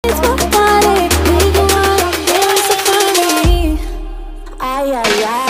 It's my body, we go out, dance so funny. Ay, ay, ay.